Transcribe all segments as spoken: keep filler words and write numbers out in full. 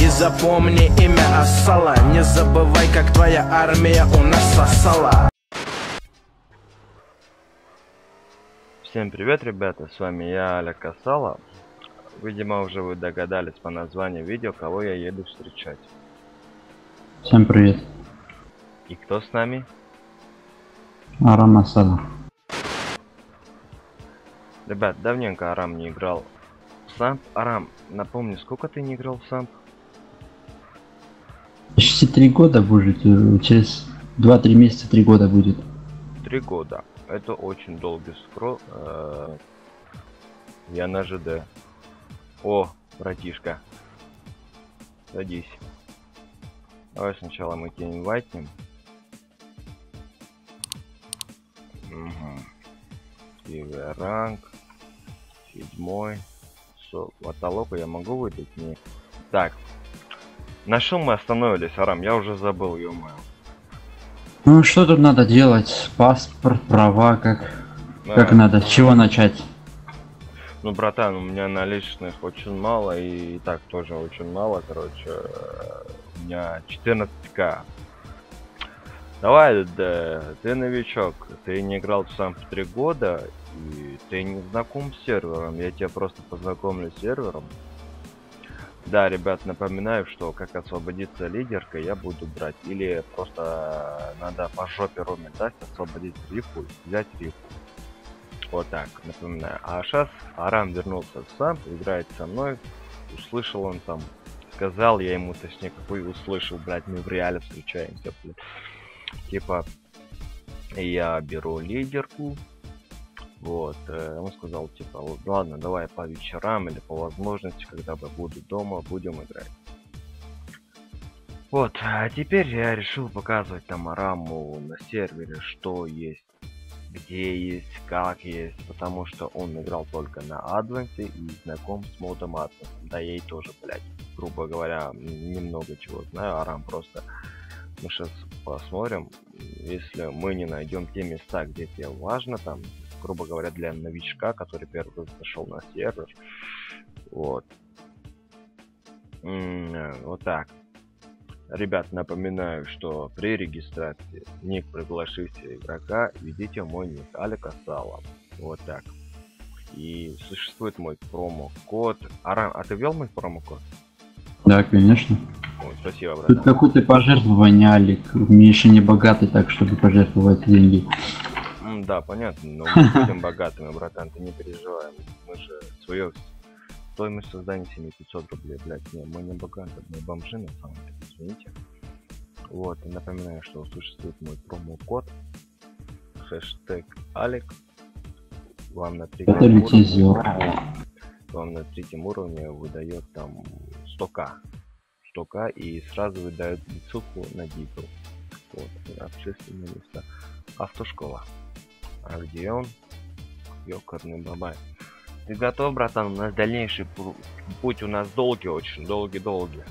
запомни имя Асала. Не забывай, как твоя армия у нас сосала. Всем привет, ребята, с вами я, Олег Асала. Видимо, уже вы догадались по названию видео, кого я еду встречать. Всем привет. И кто с нами? Арам Асала. Ребят, давненько Арам не играл в самп. Арам, напомни, сколько ты не играл в самп? Почти три года будет, через два-три месяца три года будет. Три года. Это очень долгий срок. Э, я на ЖД. О, братишка. Садись. Давай сначала мы тебя инвайтнем. Угу. Первый ранг. Седьмой. Со... Потолоку я могу выдать? Не. Так. На чем мы остановились, Арам? Я уже забыл, ё-моё. Ну что тут надо делать? Паспорт, права, как, а, как надо, с чего начать? Ну, братан, у меня наличных очень мало, и так тоже очень мало, короче. У меня четырнадцать ка. Давай, да, ты новичок, ты не играл в сам три года, и ты не знаком с сервером, я тебя просто познакомлю с сервером. Да, ребят, напоминаю, что как освободиться лидеркой я буду брать. Или просто надо по жопе Роме дать, освободить рифу, взять рифу. Вот так, напоминаю. А сейчас Арам вернулся сам, играет со мной. Услышал он там, сказал я ему, точнее, какой услышал, блядь, мы в реале встречаемся, блядь. Типа, я беру лидерку. Вот, э, он сказал, типа, ладно, давай по вечерам или по возможности, когда я буду дома, будем играть. Вот, а теперь я решил показывать там Араму на сервере, что есть, где есть, как есть, потому что он играл только на Адвенсе и знаком с модом Адвенс. Да я и тоже, блядь, грубо говоря, немного чего знаю, Арам просто... Мы сейчас посмотрим, если мы не найдем те места, где тебе важно, там, грубо говоря, для новичка, который первый раз зашел на сервер. Вот. М-м, вот так. Ребят, напоминаю, что при регистрации ник приглашите игрока, введите мой ник Олег Асала. Вот так. И существует мой промокод. Арам, а ты ввел мой промокод? Да, конечно. Ой, спасибо, брат. Тут какое-то пожертвование, Алик. Мне еще не богатый, так чтобы пожертвовать деньги. Mm, да, понятно, но мы будем богатыми, братан, ты не переживай. Мы же свое стоимость создания семь тысяч пятьсот рублей, блядь. Не, мы не богаты, мы бомжи на самом деле, извините. Вот, и напоминаю, что существует мой промокод. Хэштег Алик. Вам на третьем уровне, вам на третьем уровне выдает там сто ка. сто ка и сразу выдают ссылку на Дипл. Вот, общественное место. Автошкола. А где он? Ёкарный бабай. Ты готов, братан? У нас дальнейший путь у нас долгий, очень долгий-долгий.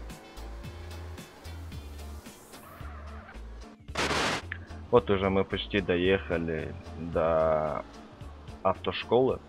Вот уже мы почти доехали до автошколы.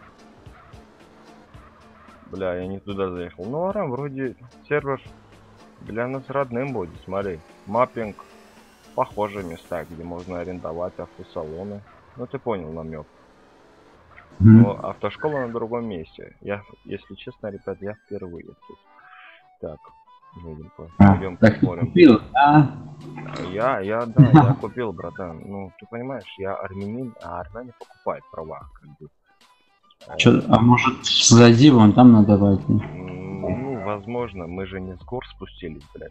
Бля, я не туда заехал. Ну, Арам, вроде сервер для нас родным будет, смотри. Маппинг, похожие места, где можно арендовать автосалоны. Ну, ты понял намек. Mm-hmm. Но автошкола на другом месте. Я, если честно, ребят, я впервые тут. Так, идем, а, идем так посмотрим. Ты купил, а? Я, я, да, я купил, братан. Ну, ты понимаешь, я армянин, а армяне покупают права, как бы. Чё, а может сзади вон там надо войти? Ну, возможно, мы же не с гор спустились, блядь.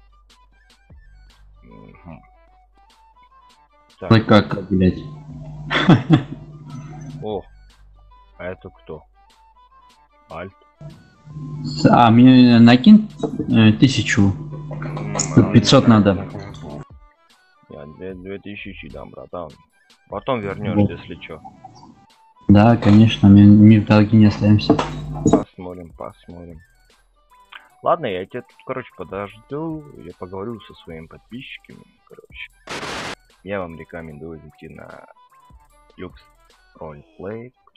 Угу. Так. Ну как, блядь? О, а это кто? Альт. А, мне накинь э, тысячу. пятьсот надо. Я две тысячи дам, братан. Потом вернешь, вот. Если чё. Да, конечно, мы, мы в долги не остаемся. Посмотрим, посмотрим. Ладно, я тебя тут, короче, подожду. Я поговорю со своими подписчиками. Короче, я вам рекомендую зайти на Lux Roleplay.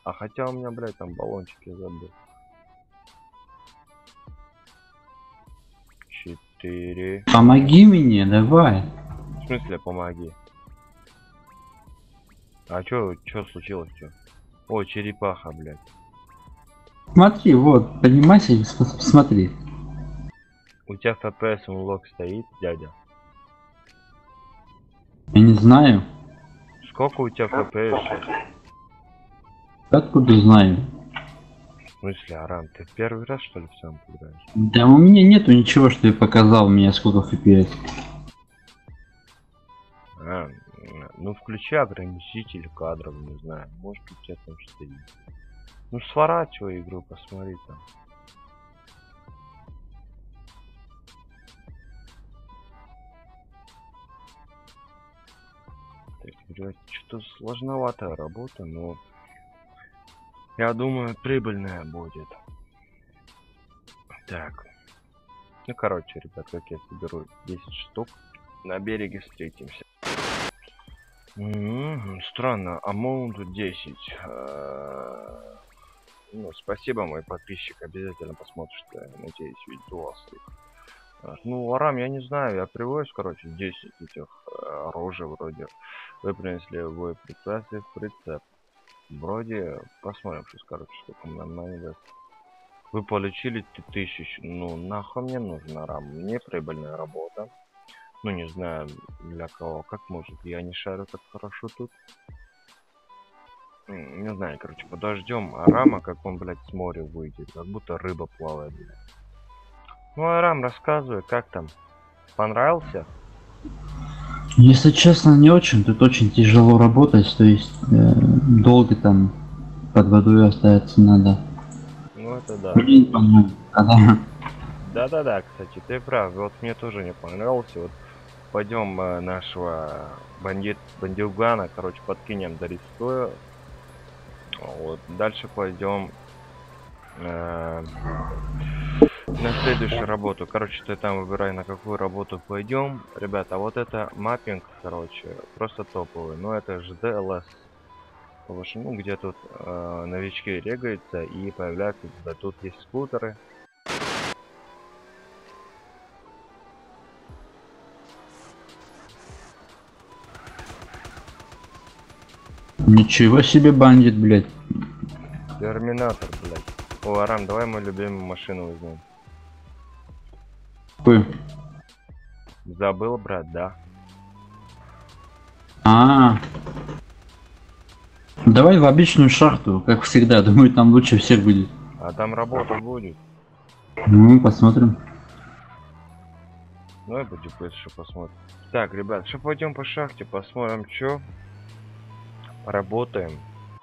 А хотя у меня, блядь, там баллончики забыл. Четыре. Помоги мне, давай. В смысле, помоги? А чё, чё случилось, чё? О, черепаха, блядь. Смотри, вот, поднимайся и см- смотри. У тебя эф пи эс unlock стоит, дядя? Я не знаю. Сколько у тебя эф пи эс сейчас? Откуда знаю? В смысле, Арам, ты первый раз, что ли, в сам играешь? Да у меня нету ничего, что я показал мне сколько эф пи эс. А, ну включи ограничитель кадров, не знаю. Может у тебя там что-то есть. Ну сворачивай игру, посмотри там. Так, блядь, что-то сложноватая работа, но я думаю, прибыльная будет. Так. Ну короче, ребят, как я соберу десять штук, на береге встретимся. М-м-м, странно, амаунт десять. А, ну, спасибо, мой подписчик, обязательно посмотришь, я надеюсь, видос. А, ну, Арам, я не знаю, я привез, короче, десять этих э, оружий вроде. Вы принесли боеприпасы в прицеп. Вроде, посмотрим, что скажут, сколько нам надо. Вы получили тысячу. Ну, нахуй мне нужно, Арам. Мне прибыльная работа. Ну, не знаю, для кого, как может. Я не шарю так хорошо тут. М, Не знаю, короче, подождем Арама, как он, блядь, с моря выйдет. Как будто рыба плавает, блядь. Ну, Арам, рассказывай, как там? Понравился? Если честно, не очень. Тут очень тяжело работать, то есть э, долго там под водой остаться надо. Ну, это да. Блин, по-моему, когда- Да-да-да, кстати, ты прав. Вот мне тоже не понравился. Вот пойдем э, нашего бандит бандюгана, короче, подкинем до Ристоя. Вот дальше пойдем э, на следующую работу. Короче, ты там выбирай, на какую работу пойдем. Ребята, вот это маппинг, короче, просто топовый. Но это жэ дэ эл эс. Потому что, ну, где тут э, новички регаются и появляются, да, тут есть скутеры. Ничего себе бандит, блядь. Терминатор, блядь. О, Арам, давай мою любимую машину возьмем. Какой? Забыл, брат, да? А, давай в обычную шахту, как всегда. Думаю, там лучше всех будет. А там работа будет. Ну, посмотрим. Давай будем еще посмотрим. Так, ребят, что пойдем по шахте, посмотрим, что. Поработаем.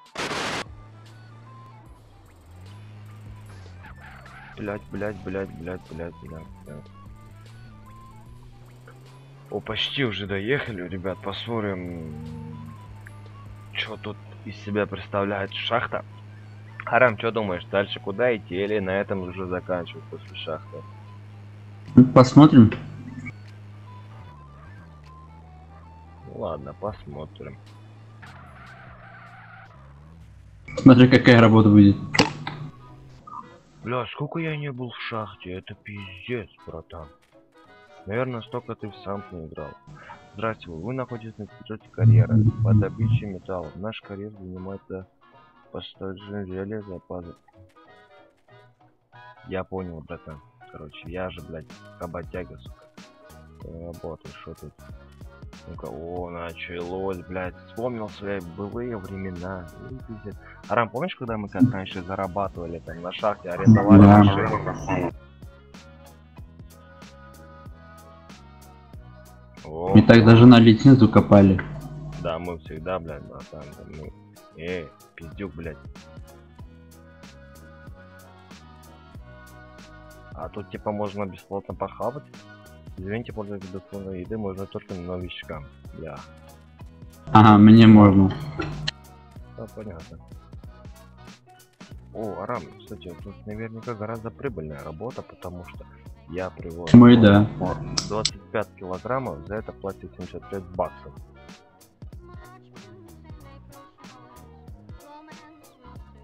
Блять, блять, блять, блять, блять, блять, блять. О, почти уже доехали, ребят, посмотрим, что тут из себя представляет шахта. Арам, что думаешь, дальше куда идти или на этом уже заканчивать после шахты? Ну, посмотрим. Ну, ладно, посмотрим. Смотри, какая работа будет. Бля, сколько я не был в шахте, это пиздец, братан. Наверное, столько ты в сам не играл. Здравствуйте, вы находитесь на территории карьера по добыче металла. Наш карьер занимается поставлением железа по... Я понял, братан. Короче, я же, блядь, работяга, сука. Работаю, что тут? Ну-ка, о, началось, блядь. Вспомнил свои былые времена. Ну, пиздец. Арам, помнишь, когда мы как раньше зарабатывали там на шахте, арендовали Да. машины? О, И так даже на лицензию копали. да, мы всегда, блядь, братан, да, мы... Эй, пиздюк, блядь. А тут, типа, можно бесплатно похавать. Извините, пользоваться бесплатной еды можно только новичкам. Бля. Ага, мне можно. Да, понятно. О, Арам, кстати, тут наверняка гораздо прибыльная работа, потому что я привожу Мой, да. двадцать пять килограммов, за это платят семьдесят пять баксов.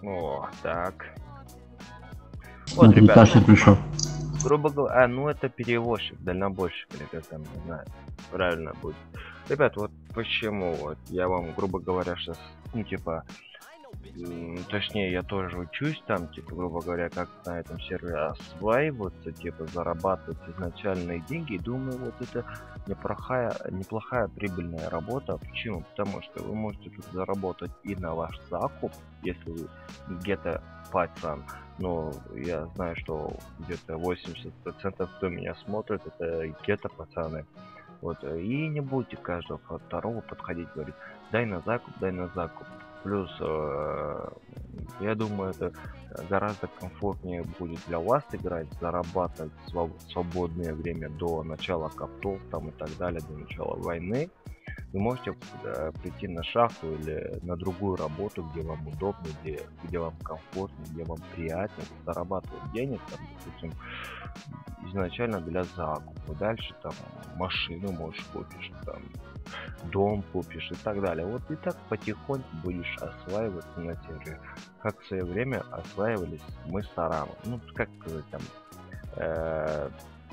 О, так. Вот, Смотри, ребят, Таша пришел. грубо говоря, а, ну это перевозчик, дальнобойщик, или как там, не знаю, правильно будет. Ребят, вот почему, вот, я вам, грубо говоря, сейчас, ну, типа, м, точнее, я тоже учусь там, типа, грубо говоря, как на этом сервере осваиваться, типа, зарабатывать изначальные деньги, и думаю, вот это неплохая, неплохая прибыльная работа. Почему? Потому что вы можете тут заработать и на ваш закуп, если вы где-то пацан. Но я знаю, что где-то восемьдесят процентов, кто меня смотрит, это гетто пацаны. Вот, и не будете каждого второго подходить, говорить, дай на закуп, дай на закуп. Плюс, э, я думаю, это гораздо комфортнее будет для вас играть, зарабатывать своб свободное время до начала коптов там и так далее, до начала войны. Вы можете э, прийти на шахту или на другую работу, где вам удобно, где, где вам комфортно, где вам приятно зарабатывать денег, там, допустим, изначально для закупа. Дальше там машину можешь купишь, там, дом купишь и так далее. Вот и так потихоньку будешь осваиваться на сервере, как в свое время осваивались мы с Арамом. Ну, как сказать, там, э,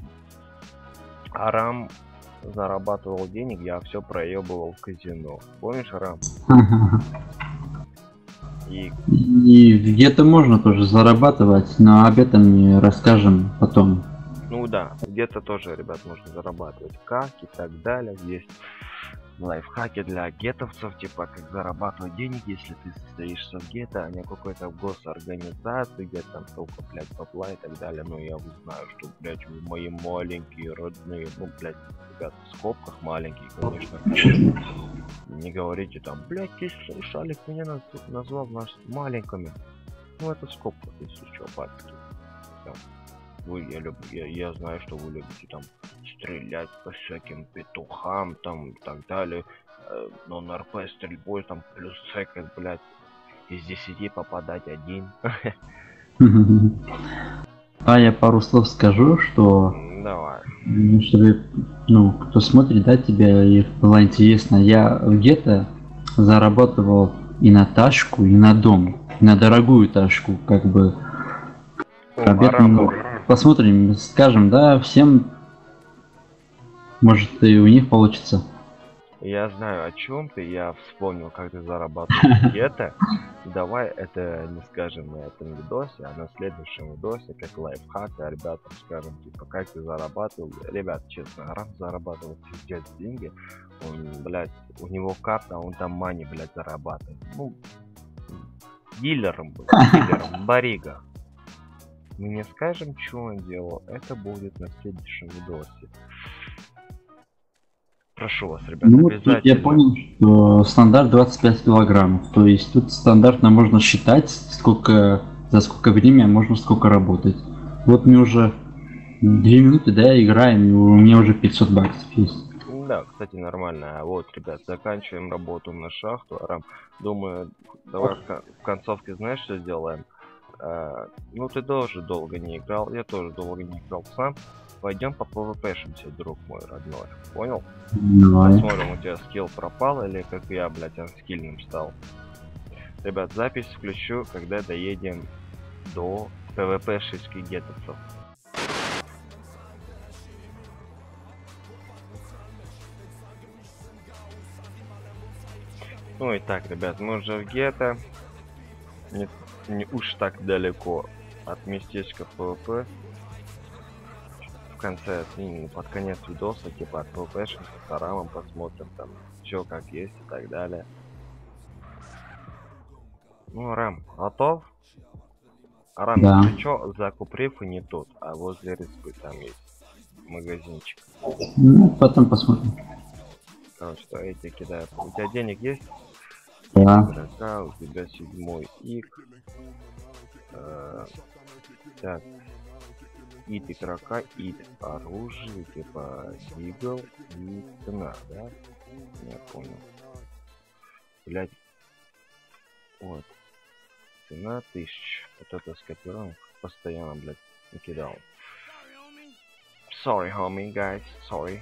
Арам зарабатывал денег, я все проебывал в казино. Помнишь, Арам? И... И где-то можно тоже зарабатывать, но об этом не расскажем потом. Ну да, где-то тоже, ребят, можно зарабатывать как и так далее. Есть лайфхаки для гетовцев, типа как зарабатывать денег, если ты состоишься в гетто, а не какой-то госорганизации, где там только, блядь, бабла и так далее. Но я узнаю, что, блядь, мои маленькие родные, ну, блядь, ребят, в скобках маленькие, конечно. Не говорите там, блядь, если Шалик меня наз назвал наш маленькими. Ну, это в скобках, если что, пальцы. Вы, я люблю, я, я знаю, что вы любите там стрелять по всяким петухам там и так далее, э, но на РП стрельбой там плюс секс, блядь, из десяти попадать один. А я пару слов скажу, что Давай. чтобы, ну, кто смотрит, да, тебя и было интересно. Я в гетто зарабатывал и на тачку, и на дом, и на дорогую тачку, как бы. О, Об этом Арам. посмотрим, скажем, да, всем, может и у них получится. Я знаю, о чем ты, я вспомнил, как ты зарабатываешь где-то. Давай это не скажем на этом видосе, а на следующем видосе, как лайфхак, а ребятам скажем, типа, как ты зарабатывал. Ребят, честно, Арам зарабатывал пиздец деньги. Он, блядь, у него карта, он там мани, блядь, зарабатывает. Ну, дилером был, дилером, барига. Мы не скажем, что он делал, это будет на следующем видосе. Прошу вас, ребят, Ну, обязательно. я понял, что стандарт двадцать пять килограммов. То есть тут стандартно можно считать, сколько за сколько время можно сколько работать. Вот мы уже две минуты, да, играем, и у меня уже пятьсот баксов есть. Да, кстати, нормально. А вот, ребят, заканчиваем работу на шахту. Арам, думаю, давай в концовке, знаешь, что сделаем? А, ну, ты тоже долго не играл, я тоже долго не играл сам. Пойдем по пвпшимся, друг мой родной. Понял? Давай. Посмотрим, у тебя скилл пропал или как я, блядь, анскильным стал. Ребят, запись включу, когда доедем до пвпшечки гетовцев. Ну и так, ребят, мы уже в гетто. Не, не уж так далеко от местечка пвп. В конце, ну, под конец видоса, типа от пвпшника с Арамом посмотрим там, что как есть и так далее. Ну, Арам, готов? Арам, Да. если что, закуп рифы не тут, а возле респы там есть магазинчик. Ну, потом посмотрим. Короче, что я тебе кидаю. У тебя денег есть? Да. Игрока, у тебя седьмой ик. Э, так. Ит игрока, ит оружие, типа дигл и цена, да? Я понял. Блять. Вот. Цена тысяч. Вот это скопирован постоянно, блядь, накидал. Sorry, homie, guys. Sorry.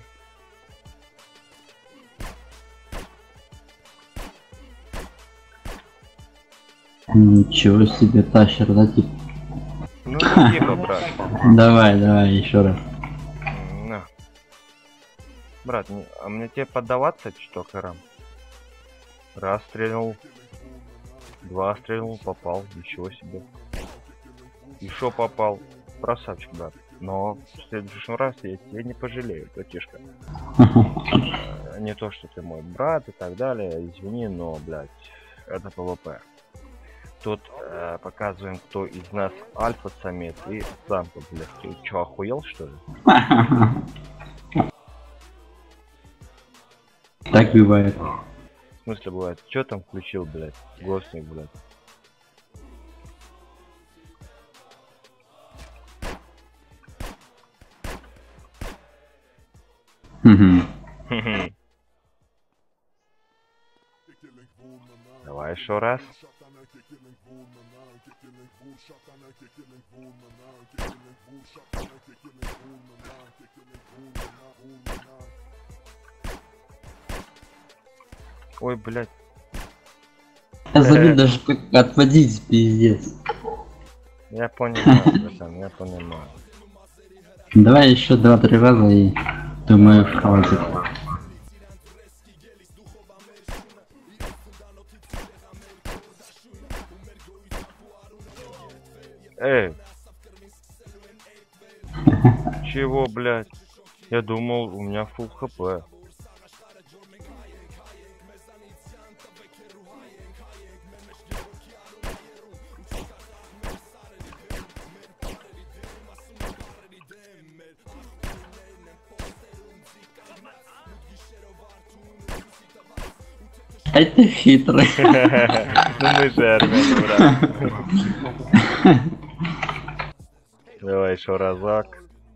Ничего себе, тащер, да, типа? Ну, типа, брат. Давай, давай, еще раз. На. Брат, не- а мне тебе поддаваться, что, Карам? Раз стрельнул. Два стрельнул, попал. Ничего себе. Еще попал. Красавчик, брат. Но в следующий раз я тебя не пожалею, братишка. Э, Не то, что ты мой брат и так далее. Извини, но, блядь, это ПВП. Тут э, показываем, кто из нас альфа-самец и самка, блядь. Ты чё, охуел, что ли? Так бывает. В смысле, бывает? Чё там включил, блядь? Гостник, блядь. Мгм. Давай еще раз. Ой, блядь. Я забыл даже как отводить, пиздец. Я понимаю, братан, я понимаю. Давай еще два-три раза и думаю, хватит. Эй! Чего, блядь? Я думал, у меня фулл хп. Ай ты хитрый. Ну мы же армяне, брат. Давай еще разок.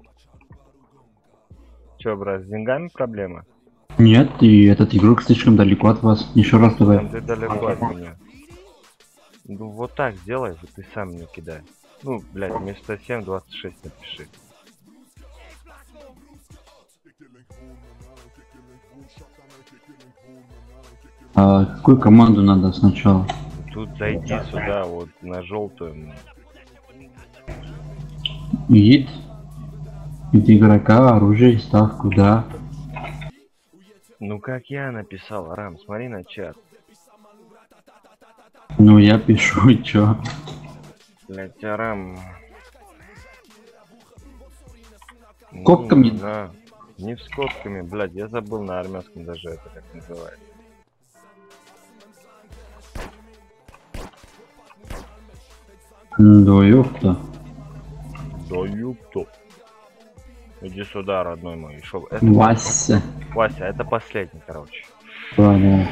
Че, брат, с деньгами проблема? Нет, и этот игрок слишком далеко от вас. Еще раз Там давай. ты далеко от меня. Ну вот так сделай, вот ты сам не кидай. Ну, блядь, вместо семь двадцать шесть напиши. А какую команду надо сначала? Тут зайди сюда, вот на желтую. Вид. Вид игрока, оружие, ставку, да. Ну как я написал, Рам, смотри на чат. Ну я пишу, чё? Блять, Рам. Скобками? Ну, да. Не в скобками, блядь, я забыл на армянском даже это как называется. Да ёпта. Да ёпта. Иди сюда, родной мой. Шо, это... Вася. Вася, это последний, короче. Понял.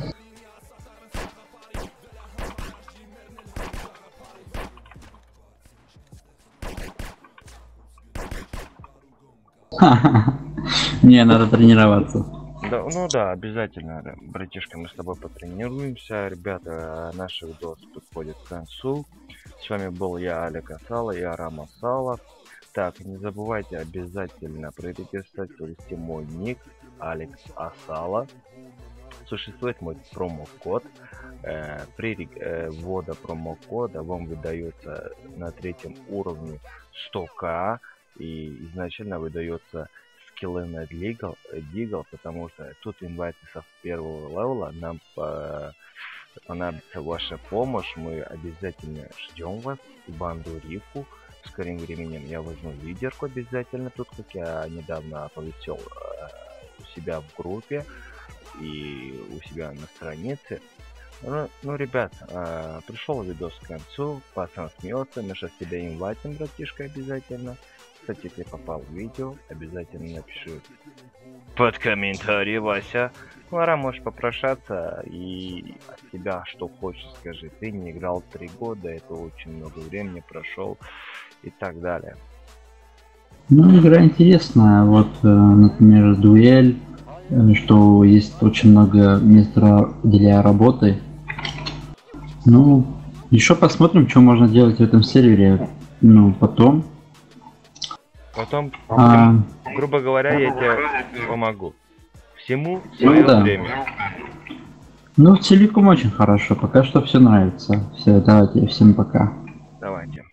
Не, надо тренироваться. Да, ну да, обязательно, братишка, мы с тобой потренируемся. Ребята, наш видос подходит к концу. С вами был я, Олег Асала, и Арам Асала. Так, не забывайте обязательно прорегистрировать, ввести мой ник Алекс Асала. Существует мой промокод. Э, при э, ввода промокода вам выдается на третьем уровне сто ка, и изначально выдается скиллы на Дигл, Дигл, потому что тут инвайтисов первого левела нам по, понадобится ваша помощь. Мы обязательно ждем вас, банду Рифу. В скором времени я возьму лидерку обязательно, тут как я недавно оповестил э, у себя в группе и у себя на странице. Ну, ну ребят, э, пришел видос к концу, пацан смеется, мы сейчас тебя инвайтим, братишка, обязательно. Кстати, если попал в видео, обязательно напиши под комментарий, Вася. Ну, Ара, можешь попрошаться и от тебя что хочешь скажи. Ты не играл три года, это очень много времени прошел и так далее. Ну, игра интересная. Вот, э, например, дуэль, э, что есть очень много места для работы. Ну, еще посмотрим, что можно делать в этом сервере. Ну, потом. Потом, А, грубо говоря, я тебе помогу. Всему Ну свое да. время. Ну, целиком очень хорошо, пока что все нравится. Все, давайте, всем пока. Давайте.